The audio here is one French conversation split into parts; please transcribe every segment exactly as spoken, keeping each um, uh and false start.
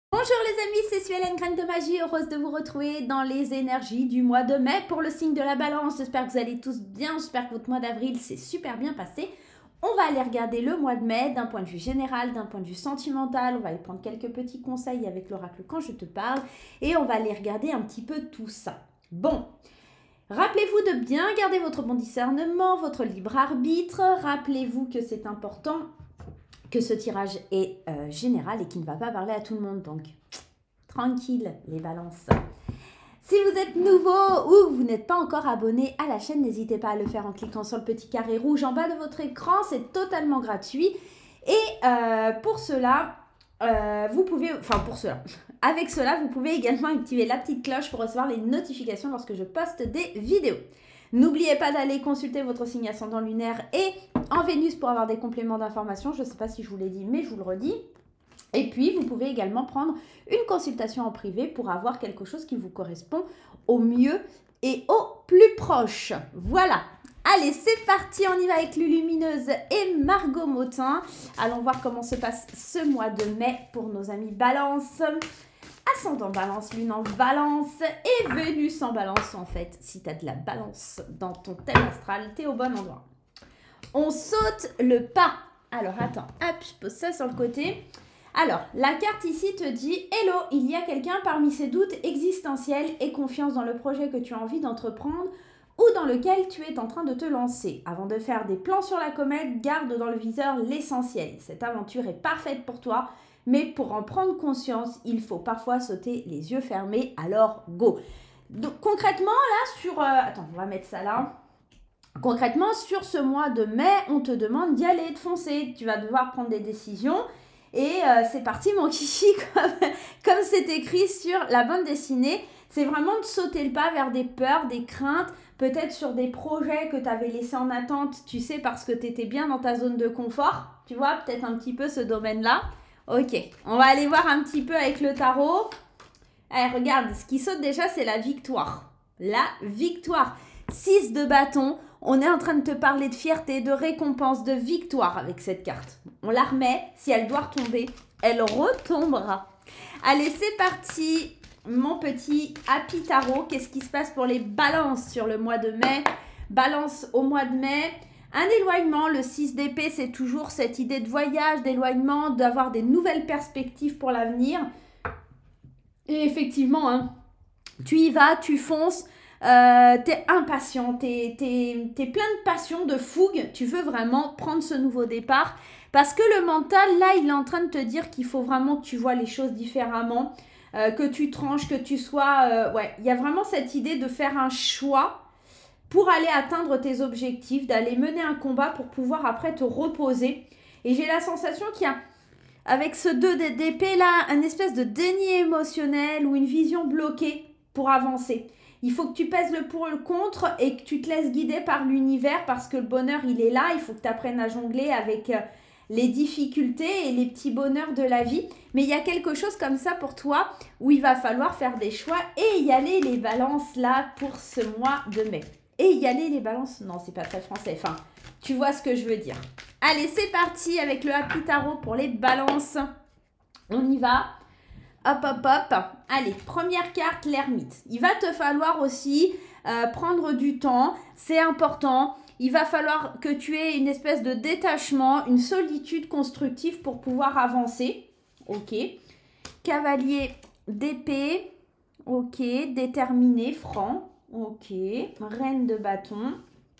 Bonjour les amis, c'est Suelen, Graine de Magie, heureuse de vous retrouver dans les énergies du mois de mai pour le signe de la balance. J'espère que vous allez tous bien, j'espère que votre mois d'avril s'est super bien passé. On va aller regarder le mois de mai d'un point de vue général, d'un point de vue sentimental. On va aller prendre quelques petits conseils avec l'oracle quand je te parle et on va aller regarder un petit peu tout ça. Bon, rappelez-vous de bien garder votre bon discernement, votre libre arbitre. Rappelez-vous que c'est important que ce tirage est euh, général et qui ne va pas parler à tout le monde. Donc, tranquille les balances. Si vous êtes nouveau ou que vous n'êtes pas encore abonné à la chaîne, n'hésitez pas à le faire en cliquant sur le petit carré rouge en bas de votre écran. C'est totalement gratuit. Et euh, pour cela, euh, vous pouvez... Enfin, pour cela. Avec cela, vous pouvez également activer la petite cloche pour recevoir les notifications lorsque je poste des vidéos. N'oubliez pas d'aller consulter votre signe ascendant lunaire et en Vénus pour avoir des compléments d'information. Je ne sais pas si je vous l'ai dit, mais je vous le redis. Et puis, vous pouvez également prendre une consultation en privé pour avoir quelque chose qui vous correspond au mieux et au plus proche. Voilà. Allez, c'est parti, on y va avec Lulumineuse et Margot Motin. Allons voir comment se passe ce mois de mai pour nos amis Balance. Ascendant Balance, Lune en Balance et Vénus en Balance en fait. Si tu as de la Balance dans ton thème astral, tu es au bon endroit. On saute le pas. Alors attends, hop, je pose ça sur le côté. Alors, la carte ici te dit « Hello, il y a quelqu'un parmi ces doutes existentiels et confiance dans le projet que tu as envie d'entreprendre ou dans lequel tu es en train de te lancer. Avant de faire des plans sur la comète, garde dans le viseur l'essentiel. Cette aventure est parfaite pour toi. Mais pour en prendre conscience, il faut parfois sauter les yeux fermés, alors go. Donc, concrètement, là, sur... Euh, attends, on va mettre ça là. Concrètement, sur ce mois de mai, on te demande d'y aller, de foncer. Tu vas devoir prendre des décisions. Et euh, c'est parti, mon kiki, comme comme c'est écrit sur la bande dessinée. C'est vraiment de sauter le pas vers des peurs, des craintes, peut-être sur des projets que tu avais laissés en attente, tu sais, parce que tu étais bien dans ta zone de confort. Tu vois, peut-être un petit peu ce domaine-là. Ok, on va aller voir un petit peu avec le tarot. Allez, regarde, ce qui saute déjà, c'est la victoire. La victoire. six de bâton. On est en train de te parler de fierté, de récompense, de victoire avec cette carte. On la remet. Si elle doit retomber, elle retombera. Allez, c'est parti. Mon petit Happy Tarot. Qu'est-ce qui se passe pour les balances sur le mois de mai? Balance au mois de mai. Un éloignement, le six d'épée, c'est toujours cette idée de voyage, d'éloignement, d'avoir des nouvelles perspectives pour l'avenir. Et effectivement, hein, tu y vas, tu fonces, euh, t'es impatient, t'es, t'es, t'es plein de passion, de fougue. Tu veux vraiment prendre ce nouveau départ. Parce que le mental, là, il est en train de te dire qu'il faut vraiment que tu vois les choses différemment, euh, que tu tranches, que tu sois... Euh, ouais, il y a vraiment cette idée de faire un choix pour aller atteindre tes objectifs, d'aller mener un combat pour pouvoir après te reposer. Et j'ai la sensation qu'il y a, avec ce deux d'épée là, un espèce de déni émotionnel ou une vision bloquée pour avancer. Il faut que tu pèses le pour et le contre et que tu te laisses guider par l'univers parce que le bonheur, il est là. Il faut que tu apprennes à jongler avec les difficultés et les petits bonheurs de la vie. Mais il y a quelque chose comme ça pour toi où il va falloir faire des choix et y aller les balances là pour ce mois de mai. Et y aller les balances, non, c'est pas très français. Enfin, tu vois ce que je veux dire. Allez, c'est parti avec le Happy Tarot pour les balances. On y va. Hop, hop, hop. Allez, première carte, l'ermite. Il va te falloir aussi euh, prendre du temps. C'est important. Il va falloir que tu aies une espèce de détachement, une solitude constructive pour pouvoir avancer. Ok. Cavalier d'épée. Ok. Déterminé, franc. Ok, reine de bâton.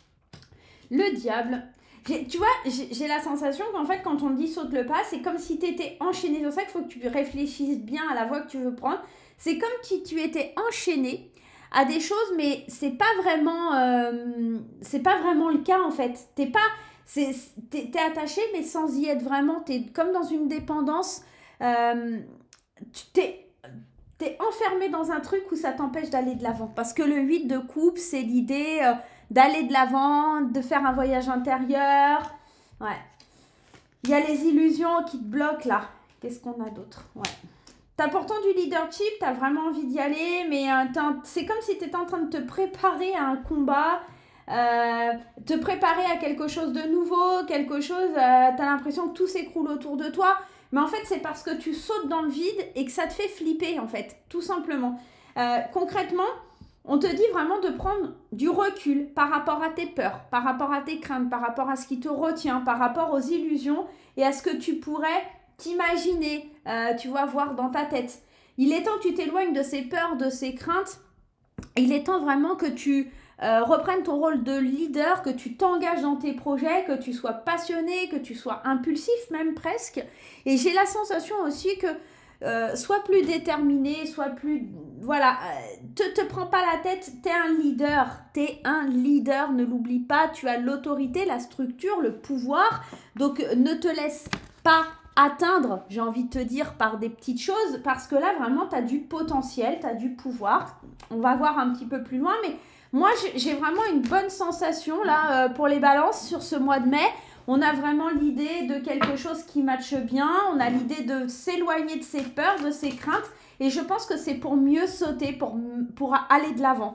Le diable. Tu vois, j'ai la sensation qu'en fait, quand on dit saute le pas, c'est comme si tu étais enchaîné. C'est pour ça qu'il faut que tu réfléchisses bien à la voie que tu veux prendre. C'est comme si tu étais enchaîné à des choses, mais c'est pas vraiment, euh, c'est pas vraiment le cas en fait. T'es pas, t'es es attaché, mais sans y être vraiment. T'es comme dans une dépendance. Euh, tu t'es T'es enfermé dans un truc où ça t'empêche d'aller de l'avant. Parce que le huit de coupe, c'est l'idée euh, d'aller de l'avant, de faire un voyage intérieur. Ouais. Il y a les illusions qui te bloquent là. Qu'est-ce qu'on a d'autre? Ouais. T'as pourtant du leadership, t'as vraiment envie d'y aller, mais euh, c'est comme si t'étais en train de te préparer à un combat, euh, te préparer à quelque chose de nouveau, quelque chose, euh, t'as l'impression que tout s'écroule autour de toi. mais en fait, c'est parce que tu sautes dans le vide et que ça te fait flipper, en fait, tout simplement. Euh, concrètement, on te dit vraiment de prendre du recul par rapport à tes peurs, par rapport à tes craintes, par rapport à ce qui te retient, par rapport aux illusions et à ce que tu pourrais t'imaginer, euh, tu vois, voir dans ta tête. Il est temps que tu t'éloignes de ces peurs, de ces craintes. Il est temps vraiment que tu euh, reprennes ton rôle de leader, que tu t'engages dans tes projets, que tu sois passionné, que tu sois impulsif même presque. Et j'ai la sensation aussi que euh, sois plus déterminé, sois plus... Voilà, euh, te, te prends pas la tête, t'es un leader, t'es un leader, ne l'oublie pas, tu as l'autorité, la structure, le pouvoir. Donc ne te laisse pas atteindre, j'ai envie de te dire, par des petites choses, parce que là, vraiment, tu as du potentiel, tu as du pouvoir. On va voir un petit peu plus loin, mais moi, j'ai vraiment une bonne sensation, là, euh, pour les balances sur ce mois de mai. On a vraiment l'idée de quelque chose qui matche bien, on a l'idée de s'éloigner de ses peurs, de ses craintes, et je pense que c'est pour mieux sauter, pour, pour aller de l'avant.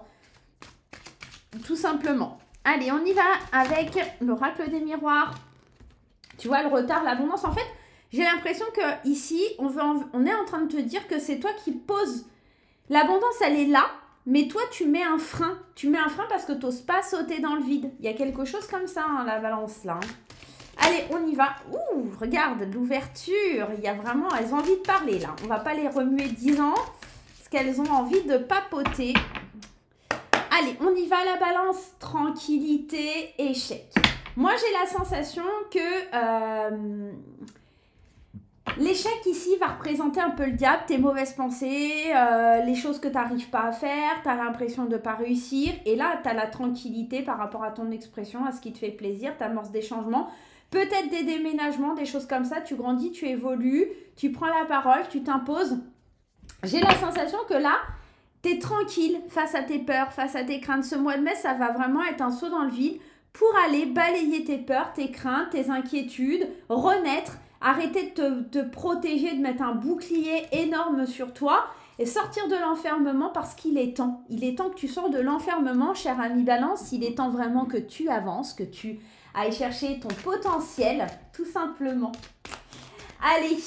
Tout simplement. Allez, on y va avec l'oracle des miroirs. Tu vois, le retard, l'abondance, en fait... J'ai l'impression que ici, on, veut en, on est en train de te dire que c'est toi qui poses. L'abondance, elle est là, mais toi, tu mets un frein. Tu mets un frein parce que tu n'oses pas sauter dans le vide. Il y a quelque chose comme ça, hein, la balance, là. Hein. Allez, on y va. Ouh, regarde, l'ouverture. Il y a vraiment... Elles ont envie de parler, là. On ne va pas les remuer dix ans parce qu'elles ont envie de papoter. Allez, on y va, la balance. Tranquillité, échec. Moi, j'ai la sensation que... Euh, l'échec ici va représenter un peu le diable, tes mauvaises pensées, euh, les choses que tu n'arrives pas à faire, tu as l'impression de ne pas réussir. Et là, tu as la tranquillité par rapport à ton expression, à ce qui te fait plaisir, tu amorces des changements. Peut-être des déménagements, des choses comme ça. Tu grandis, tu évolues, tu prends la parole, tu t'imposes. J'ai la sensation que là, tu es tranquille face à tes peurs, face à tes craintes. Ce mois de mai, ça va vraiment être un saut dans le vide pour aller balayer tes peurs, tes craintes, tes inquiétudes, renaître. Arrêter de te, te protéger, de mettre un bouclier énorme sur toi et sortir de l'enfermement parce qu'il est temps. Il est temps que tu sors de l'enfermement, cher ami Balance. Il est temps vraiment que tu avances, que tu ailles chercher ton potentiel, tout simplement. Allez,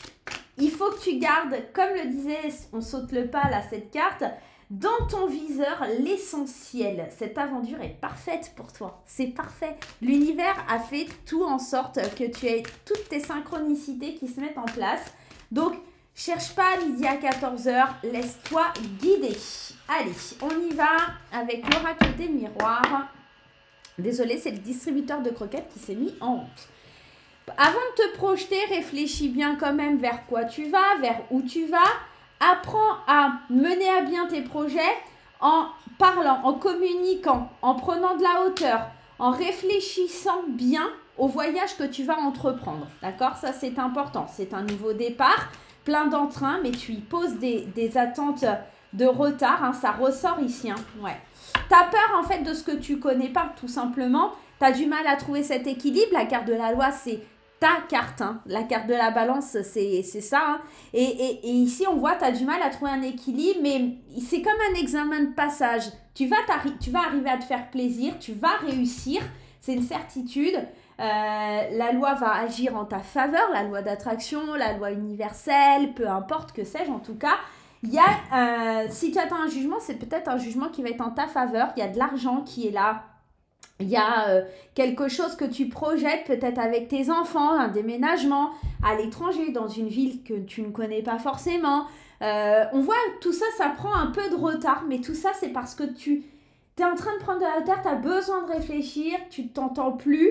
il faut que tu gardes, comme le disait, on saute le pas là, cette carte, dans ton viseur l'essentiel. Cette aventure est parfaite pour toi. C'est parfait. L'univers a fait tout en sorte que tu aies toutes tes synchronicités qui se mettent en place. Donc, cherche pas midi à quatorze heures. Laisse-toi guider. Allez, on y va avec l'oracle des miroirs. Désolée, c'est le distributeur de croquettes qui s'est mis en route. Avant de te projeter, réfléchis bien quand même vers quoi tu vas, vers où tu vas. Apprends à mener à bien tes projets en parlant, en communiquant, en prenant de la hauteur, en réfléchissant bien au voyage que tu vas entreprendre. D'accord? Ça, c'est important. C'est un nouveau départ, plein d'entrain, mais tu y poses des, des attentes de retard. Hein, ça ressort ici. Hein, ouais. Tu as peur, en fait, de ce que tu connais pas, tout simplement. Tu as du mal à trouver cet équilibre. La carte de la loi, c'est... ta carte, hein. La carte de la balance, c'est ça. Hein. Et, et, et ici, on voit, tu as du mal à trouver un équilibre, mais c'est comme un examen de passage. Tu vas, tu vas arriver à te faire plaisir, tu vas réussir, c'est une certitude. Euh, la loi va agir en ta faveur, la loi d'attraction, la loi universelle, peu importe que sais-je en tout cas. Il y a, euh, si tu attends un jugement, c'est peut-être un jugement qui va être en ta faveur. Il y a de l'argent qui est là. Il y a euh, quelque chose que tu projettes peut-être avec tes enfants, un déménagement à l'étranger, dans une ville que tu ne connais pas forcément. Euh, on voit tout ça, ça prend un peu de retard, mais tout ça, c'est parce que tu es en train de prendre de la hauteur, tu as besoin de réfléchir, tu ne t'entends plus.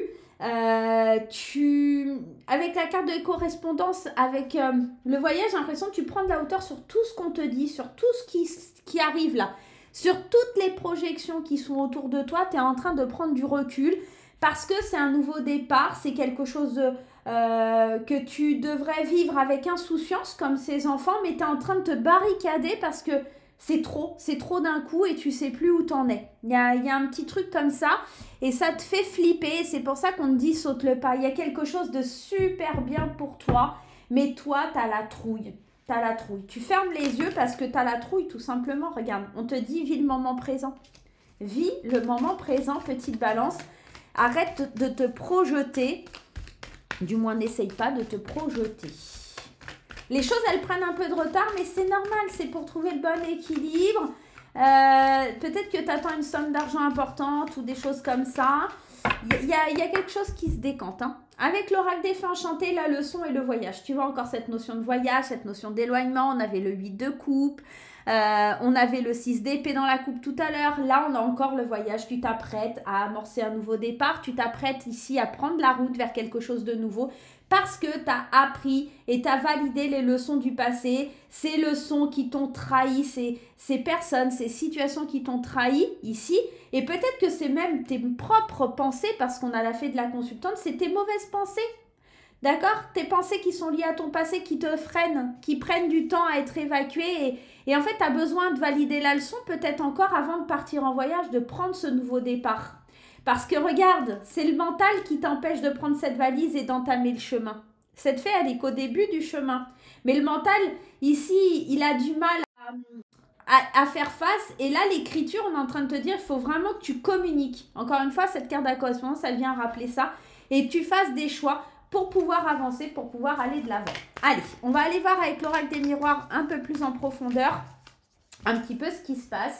Euh, tu... Avec la carte de correspondance, avec euh, le voyage, j'ai l'impression que tu prends de la hauteur sur tout ce qu'on te dit, sur tout ce qui, qui arrive là. Sur toutes les projections qui sont autour de toi, tu es en train de prendre du recul parce que c'est un nouveau départ, c'est quelque chose de, euh, que tu devrais vivre avec insouciance comme ces enfants, mais tu es en train de te barricader parce que c'est trop, c'est trop d'un coup et tu sais plus où t'en es. Il y a, y a un petit truc comme ça et ça te fait flipper, c'est pour ça qu'on te dit saute le pas. Il y a quelque chose de super bien pour toi, mais toi, tu as la trouille. T'as la trouille. Tu fermes les yeux parce que t'as la trouille, tout simplement. Regarde, on te dit, vis le moment présent. Vis le moment présent, petite balance. Arrête de te projeter. Du moins, n'essaye pas de te projeter. Les choses, elles prennent un peu de retard, mais c'est normal, c'est pour trouver le bon équilibre. Euh, peut-être que tu attends une somme d'argent importante ou des choses comme ça. Il y, y, y a quelque chose qui se décante. Hein. Avec l'oracle des fées enchantées, la leçon et le voyage. Tu vois encore cette notion de voyage, cette notion d'éloignement. On avait le huit de coupe. Euh, on avait le six d'épée dans la coupe tout à l'heure. Là, on a encore le voyage. Tu t'apprêtes à amorcer un nouveau départ. Tu t'apprêtes ici à prendre la route vers quelque chose de nouveau parce que tu as appris et tu as validé les leçons du passé, ces leçons qui t'ont trahi, ces, ces personnes, ces situations qui t'ont trahi ici. Et peut-être que c'est même tes propres pensées, parce qu'on a la fée de la consultante, c'est tes mauvaises pensées. D'accord? Tes pensées qui sont liées à ton passé, qui te freinent, qui prennent du temps à être évacuées. Et, et en fait, tu as besoin de valider la leçon peut-être encore avant de partir en voyage, de prendre ce nouveau départ. Parce que regarde, c'est le mental qui t'empêche de prendre cette valise et d'entamer le chemin. Cette fée, elle est qu'au début du chemin. Mais le mental, ici, il a du mal à, à, à faire face. Et là, l'écriture, on est en train de te dire, il faut vraiment que tu communiques. Encore une fois, cette carte d'accompagnement, ça vient rappeler ça. Et que tu fasses des choix pour pouvoir avancer, pour pouvoir aller de l'avant. Allez, on va aller voir avec l'oracle des miroirs un peu plus en profondeur, un petit peu ce qui se passe.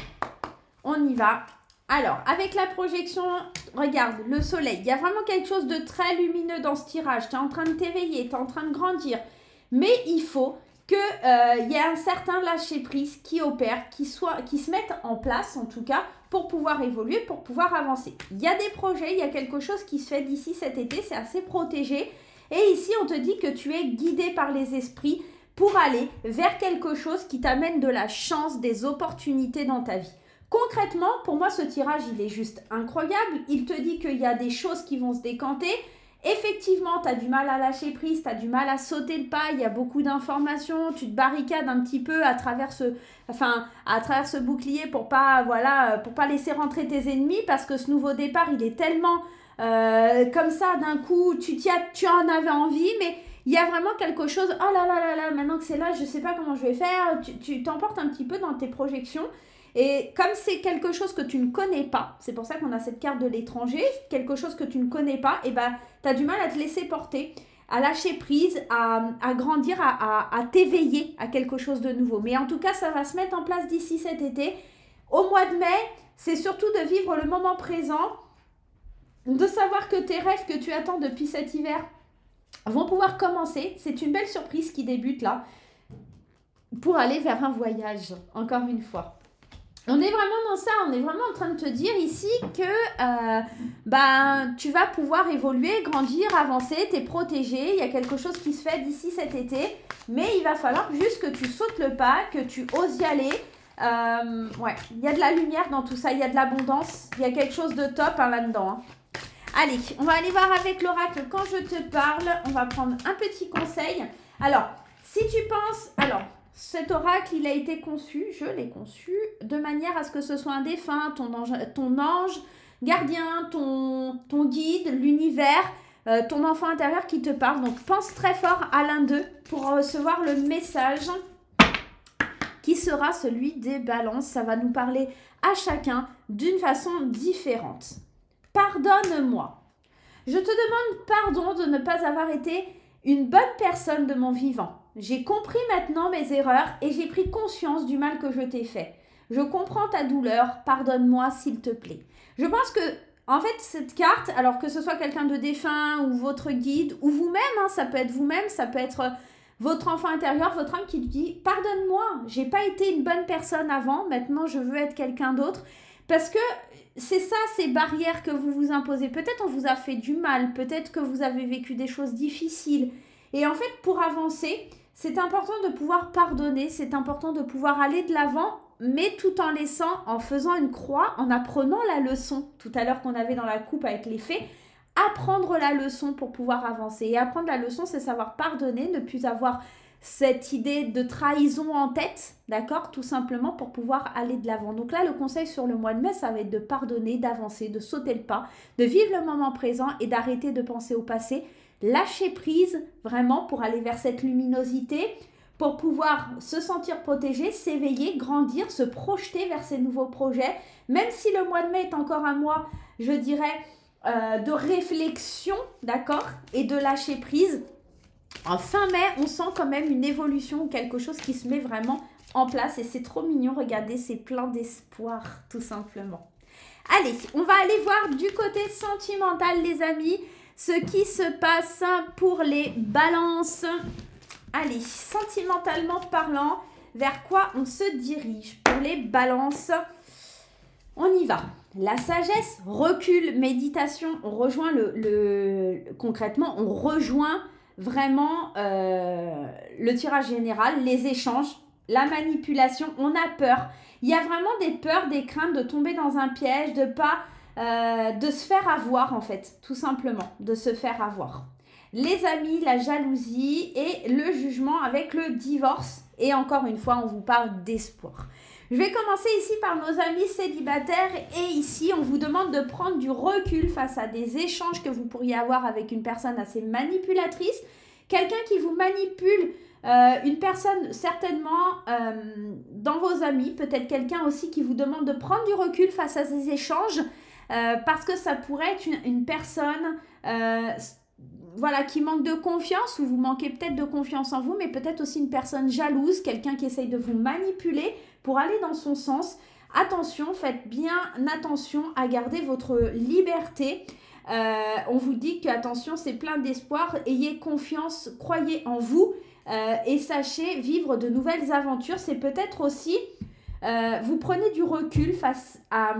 On y va. Alors, avec la projection, regarde, le soleil. Il y a vraiment quelque chose de très lumineux dans ce tirage. Tu es en train de t'éveiller, tu es en train de grandir. Mais il faut qu'il euh, y ait un certain lâcher-prise qui opère, qui, soit, qui se mette en place, en tout cas, pour pouvoir évoluer, pour pouvoir avancer. Il y a des projets, il y a quelque chose qui se fait d'ici cet été, c'est assez protégé. Et ici, on te dit que tu es guidé par les esprits pour aller vers quelque chose qui t'amène de la chance, des opportunités dans ta vie. Concrètement, pour moi, ce tirage, il est juste incroyable. Il te dit qu'il y a des choses qui vont se décanter. Effectivement, tu as du mal à lâcher prise, tu as du mal à sauter le pas, il y a beaucoup d'informations, tu te barricades un petit peu à travers ce, enfin, à travers ce bouclier pour pas, voilà, pour pas laisser rentrer tes ennemis, parce que ce nouveau départ, il est tellement euh, comme ça, d'un coup, tu, t'y as, tu en avais envie, mais il y a vraiment quelque chose, oh là là là là, maintenant que c'est là, je sais pas comment je vais faire, tu, tu t'emportes un petit peu dans tes projections. Et comme c'est quelque chose que tu ne connais pas, c'est pour ça qu'on a cette carte de l'étranger, quelque chose que tu ne connais pas, et ben tu as du mal à te laisser porter, à lâcher prise, à, à grandir, à, à, à t'éveiller à quelque chose de nouveau. Mais en tout cas, ça va se mettre en place d'ici cet été. Au mois de mai, c'est surtout de vivre le moment présent, de savoir que tes rêves que tu attends depuis cet hiver vont pouvoir commencer. C'est une belle surprise qui débute là, pour aller vers un voyage, encore une fois. On est vraiment dans ça, on est vraiment en train de te dire ici que euh, ben, tu vas pouvoir évoluer, grandir, avancer, t'es protégé, il y a quelque chose qui se fait d'ici cet été, mais il va falloir juste que tu sautes le pas, que tu oses y aller. Euh, ouais, il y a de la lumière dans tout ça, il y a de l'abondance, il y a quelque chose de top hein, là-dedans. Hein. Allez, on va aller voir avec l'oracle quand je te parle, on va prendre un petit conseil. Alors, si tu penses... alors. Cet oracle, il a été conçu, je l'ai conçu, de manière à ce que ce soit un défunt, ton ange, ton ange gardien, ton, ton guide, l'univers, euh, ton enfant intérieur qui te parle. Donc, pense très fort à l'un d'eux pour recevoir le message qui sera celui des balances. Ça va nous parler à chacun d'une façon différente. Pardonne-moi. Je te demande pardon de ne pas avoir été une bonne personne de mon vivant. J'ai compris maintenant mes erreurs et j'ai pris conscience du mal que je t'ai fait. Je comprends ta douleur, pardonne-moi s'il te plaît. Je pense que, en fait, cette carte, alors que ce soit quelqu'un de défunt ou votre guide ou vous-même, hein, ça peut être vous-même, ça peut être votre enfant intérieur, votre âme qui te dit « Pardonne-moi, j'ai pas été une bonne personne avant, maintenant je veux être quelqu'un d'autre. » Parce que c'est ça, ces barrières que vous vous imposez. Peut-être on vous a fait du mal, peut-être que vous avez vécu des choses difficiles. Et en fait, pour avancer... c'est important de pouvoir pardonner, c'est important de pouvoir aller de l'avant, mais tout en laissant, en faisant une croix, en apprenant la leçon, tout à l'heure qu'on avait dans la coupe avec les fées, apprendre la leçon pour pouvoir avancer. Et apprendre la leçon, c'est savoir pardonner, ne plus avoir cette idée de trahison en tête, d'accord, tout simplement pour pouvoir aller de l'avant. Donc là, le conseil sur le mois de mai, ça va être de pardonner, d'avancer, de sauter le pas, de vivre le moment présent et d'arrêter de penser au passé. Lâcher prise vraiment pour aller vers cette luminosité, pour pouvoir se sentir protégé, s'éveiller, grandir, se projeter vers ces nouveaux projets. Même si le mois de mai est encore un mois, je dirais, euh, de réflexion, d'accord, et de lâcher prise, En fin mai, on sent quand même une évolution ou quelque chose qui se met vraiment en place. Et c'est trop mignon, regardez, c'est plein d'espoir, tout simplement. Allez, on va aller voir du côté sentimental, les amis, ce qui se passe pour les balances. Allez, sentimentalement parlant, vers quoi on se dirige pour les balances? On y va. La sagesse, recul, méditation, on rejoint le, le concrètement, on rejoint vraiment euh, le tirage général, les échanges, la manipulation, on a peur. Il y a vraiment des peurs, des craintes de tomber dans un piège, de pas, euh, de se faire avoir en fait, tout simplement, de se faire avoir. Les amis, la jalousie et le jugement avec le divorce. Et encore une fois, on vous parle d'espoir. Je vais commencer ici par nos amis célibataires et ici, on vous demande de prendre du recul face à des échanges que vous pourriez avoir avec une personne assez manipulatrice, quelqu'un qui vous manipule, euh, une personne certainement euh, dans vos amis, peut-être quelqu'un aussi qui vous demande de prendre du recul face à ces échanges euh, parce que ça pourrait être une, une personne euh, voilà, qui manque de confiance ou vous manquez peut-être de confiance en vous, mais peut-être aussi une personne jalouse, quelqu'un qui essaye de vous manipuler pour aller dans son sens. Attention, faites bien attention à garder votre liberté. Euh, on vous dit que, attention, c'est plein d'espoir. Ayez confiance, croyez en vous euh, et sachez vivre de nouvelles aventures. C'est peut-être aussi, euh, vous prenez du recul face à...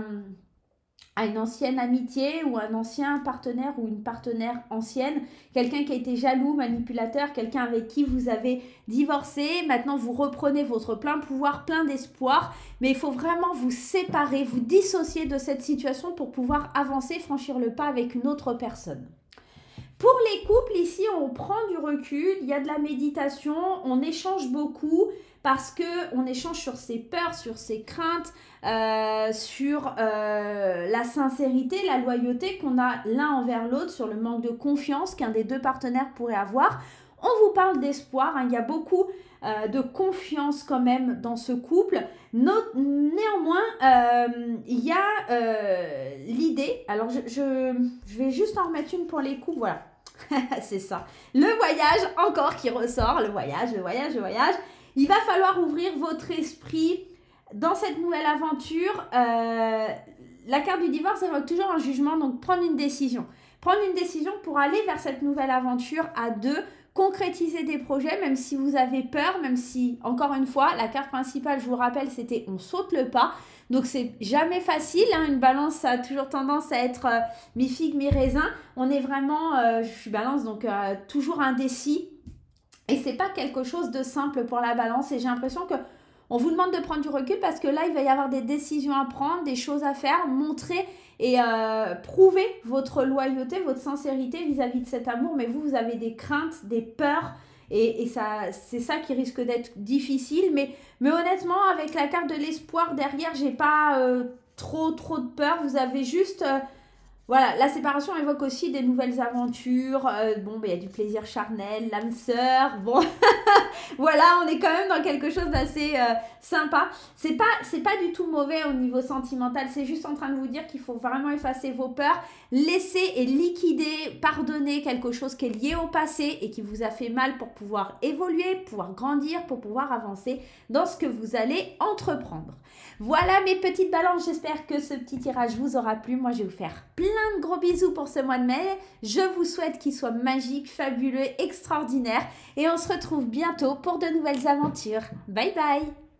à une ancienne amitié ou un ancien partenaire ou une partenaire ancienne, quelqu'un qui a été jaloux, manipulateur, quelqu'un avec qui vous avez divorcé, maintenant vous reprenez votre plein pouvoir, plein d'espoir, mais il faut vraiment vous séparer, vous dissocier de cette situation pour pouvoir avancer, franchir le pas avec une autre personne. Pour les couples, ici, on prend du recul, il y a de la méditation, on échange beaucoup parce qu'on échange sur ses peurs, sur ses craintes, euh, sur euh, la sincérité, la loyauté qu'on a l'un envers l'autre, sur le manque de confiance qu'un des deux partenaires pourrait avoir. On vous parle d'espoir, hein, il y a beaucoup euh, de confiance quand même dans ce couple. No néanmoins, euh, il y a euh, l'idée, alors je, je, je vais juste en remettre une pour les couples, voilà. C'est ça. Le voyage encore qui ressort, le voyage, le voyage, le voyage. Il va falloir ouvrir votre esprit dans cette nouvelle aventure. Euh, la carte du divorce évoque toujours un jugement, donc prendre une décision. Prendre une décision pour aller vers cette nouvelle aventure à deux, concrétiser des projets, même si vous avez peur, même si, encore une fois, la carte principale, je vous rappelle, c'était on saute le pas. Donc, c'est jamais facile. Hein. Une balance, ça a toujours tendance à être euh, mi-figue, mi-raisin. On est vraiment, euh, je suis balance, donc euh, toujours indécis. Et c'est pas quelque chose de simple pour la balance. Et j'ai l'impression que on vous demande de prendre du recul parce que là, il va y avoir des décisions à prendre, des choses à faire, montrer et euh, prouver votre loyauté, votre sincérité vis-à-vis de cet amour. Mais vous, vous avez des craintes, des peurs. Et, et ça, c'est ça qui risque d'être difficile. Mais, mais honnêtement, avec la carte de l'espoir derrière, j'ai pas euh, trop, trop de peur. Vous avez juste... Euh, voilà, la séparation évoque aussi des nouvelles aventures. Euh, bon, ben, il y a du plaisir charnel, l'âme sœur. Bon, voilà, on est quand même dans quelque chose d'assez euh, sympa. C'est pas, c'est pas du tout mauvais au niveau sentimental. C'est juste en train de vous dire qu'il faut vraiment effacer vos peurs, laisser et liquider, pardonner quelque chose qui est lié au passé et qui vous a fait mal pour pouvoir évoluer, pouvoir grandir, pour pouvoir avancer dans ce que vous allez entreprendre. Voilà mes petites balances, j'espère que ce petit tirage vous aura plu. Moi, je vais vous faire plein de gros bisous pour ce mois de mai. Je vous souhaite qu'il soit magique, fabuleux, extraordinaire. Et on se retrouve bientôt pour de nouvelles aventures. Bye bye!